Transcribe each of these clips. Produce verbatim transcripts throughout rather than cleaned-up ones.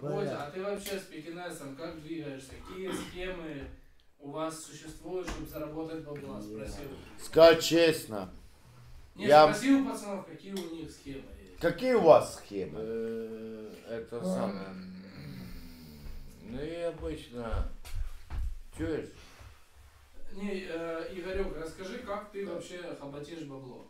Бодя, а ты вообще с пекинесом как двигаешься? Какие схемы у вас существуют, чтобы заработать бабла? Спросил. Сказать честно. Не, я... спросил у пацанов, какие у них схемы есть. Какие у вас схемы? Это самое. Ну и обычно. Чуешь? Не, э, Игорек, расскажи, как ты вообще хоботишь бабло?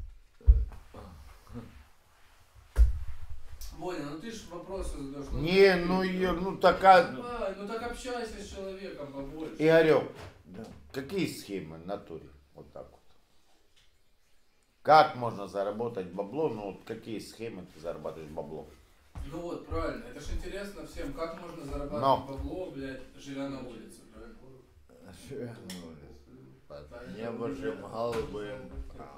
Боня, ну ты ж вопросы задаешь. Ну, Не, ты, ну, ты, я, ну, ну такая... давай, ну так общайся с человеком побольше. Игорек, Да. какие схемы в натуре? Вот так вот. Как можно заработать бабло? Ну вот какие схемы ты зарабатываешь бабло? Ну вот, правильно. Это ж интересно всем, как можно зарабатывать Но. бабло, блядь, живя на улице, правильно? Под небожим голубым.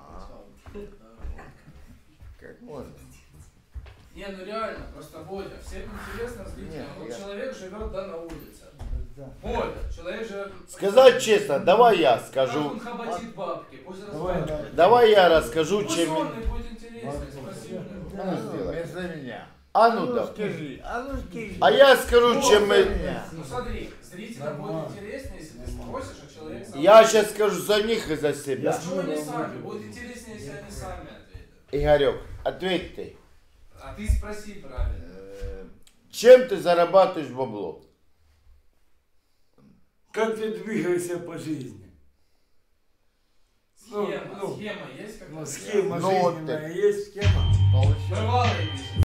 Как можно? Не, ну реально, просто Бодя, всем интересно зрителям. Не, Вот я- человек живет, да, на улице. Бодя, человек живет... Сказать честно, давай я Как скажу. он хоботит бабки, пусть Давай, рассказывает. Давай я расскажу, Пусть чем... он и будет интереснее, спасибо. А ну, сделай. Вместо меня. А ну да. Скажи, а ну скажи. А я скажу, чем мы... Ну смотри, зрителям будет интереснее, если ты спросишь, а человек сам... Я сейчас скажу за них и за себя. А что они сами? Будет интереснее, если они сами ответят. Игорек, ответь ты. А ты спроси правильно. Чем ты зарабатываешь бабло? Как ты двигаешься по жизни? Ну, Схема, ну, схема есть какая-то? Ну, схема Ну, вот жизненная ты. есть, схема. Получил. Бывалый пишет.